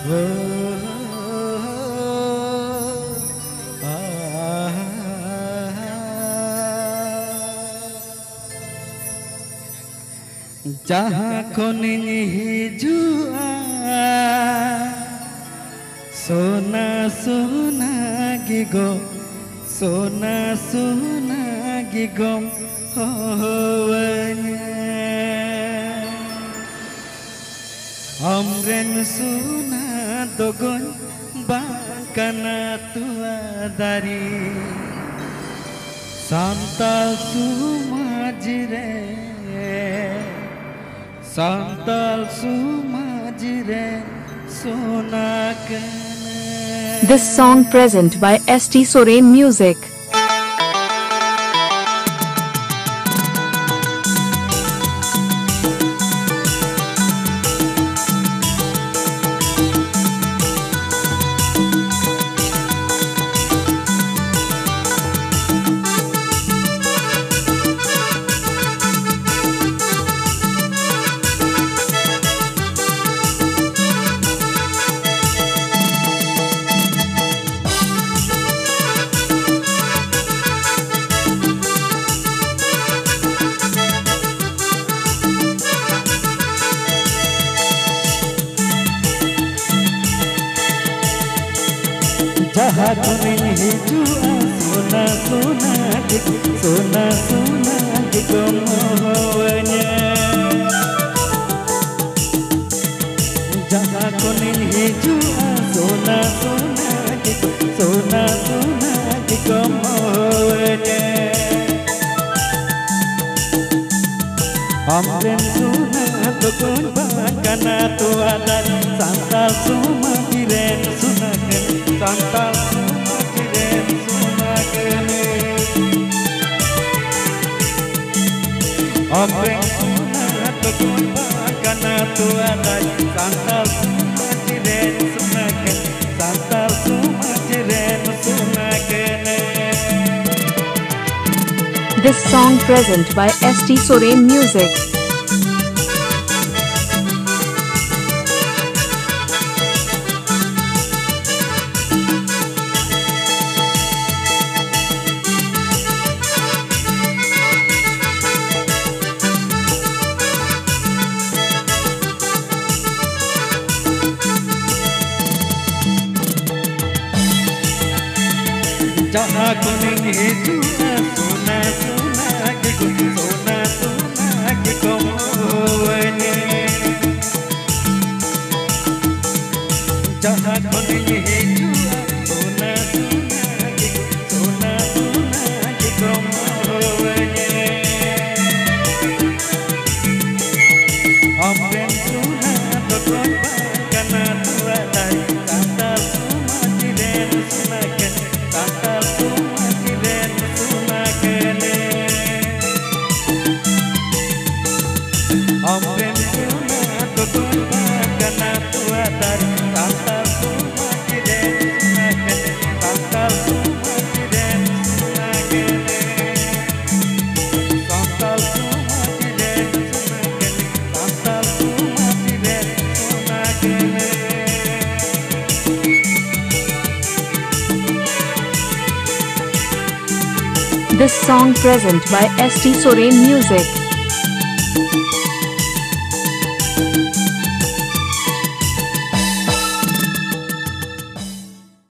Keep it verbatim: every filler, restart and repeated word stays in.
Jahah koning hijua Sona sona gigom Sona sona gigom Hawanya Amren sona dogon Bakana tua dari Santal sumajire Santal sumajire sonakana. This song present by S T Soren Music. Jahah koning hijua sona sona gigom Sona sona gigom hawanya Jahah koning hijua sona sona gigom Sona sona gigom hawanya Amren sona dogon bakana tua dari Santal sumajiren sunaken Santal sumajiren sunakene Amren sona dogon bakana tua dari Santal sumajiren sunaken Santal sumajiren sunakene. This song present by S T Soren Music. Jahah koning hijua sona sona gigom Sona sona gigom hawanya Jahah koning hijua sona sona gigom Sona sona gigom hawanya Amren sona dogon bakana tua dari Santal sumajiren sunaken Santal sumajiren sunakene Amren sona dogon bakana tua dari Santal sumajiren sunaken Santal sumajiren sunakene Santal sumajiren sunaken Santal sumajiren sunakene. This song present by S T Soren Music.